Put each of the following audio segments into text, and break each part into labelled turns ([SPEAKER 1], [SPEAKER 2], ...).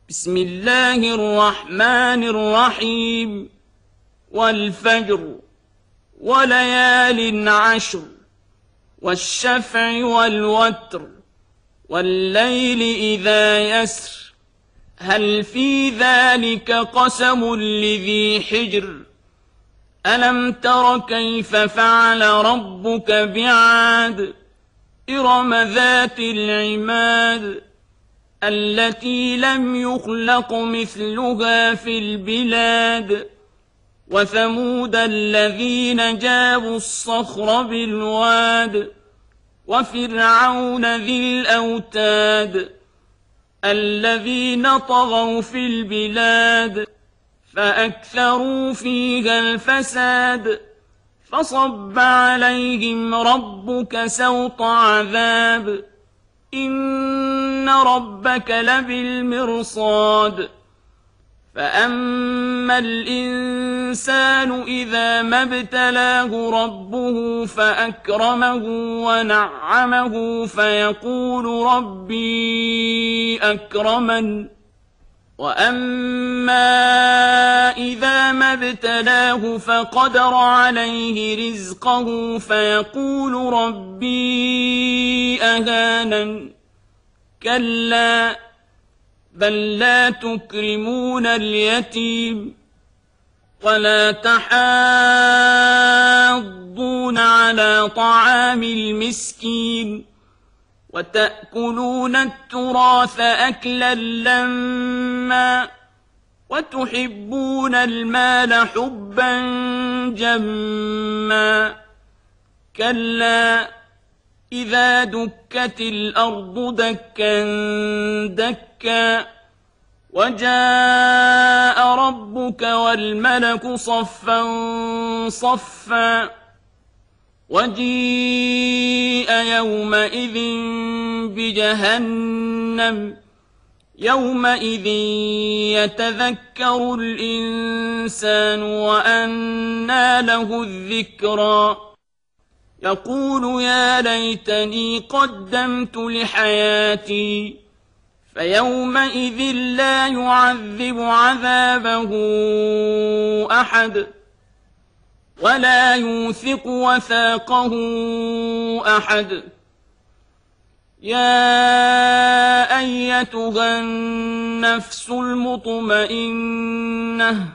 [SPEAKER 1] بسم الله الرحمن الرحيم والفجر وليال عشر والشفع والوتر والليل إذا يسر هل في ذلك قسم لذي حجر ألم تر كيف فعل ربك بعاد إرم ذات العماد التي لم يخلق مثلها في البلاد وثمود الذين جابوا الصخر بالواد وفرعون ذي الأوتاد الذين طغوا في البلاد فأكثروا فيها الفساد فصب عليهم ربك سوط عذاب إن ربك لبالمرصاد فأما الإنسان إذا ما ابتلاه ربه فأكرمه ونعمه فيقول ربي أكرمن وأما إذا ما ابتلاه فقدر عليه رزقه فيقول ربي أهانن كلا بل لا تكرمون اليتيم ولا تحاضون على طعام المسكين وتأكلون التراث أكلا لما وتحبون المال حبا جما كلا إذا دكت الأرض دكا دكا وجاء ربك والملك صفا صفا وجيء يومئذ بجهنم يومئذ يتذكر الإنسان وأنى له الذكرى يقول يا ليتني قدمت لحياتي فيومئذ لا يعذب عذابه أحد ولا يوثق وثاقه أحد يا أيتها النفس المطمئنة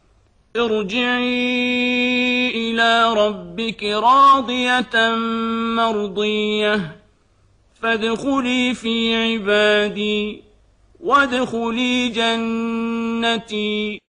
[SPEAKER 1] ارجعي إلى ربك راضية مرضية فادخلي في عبادي وادخلي جنتي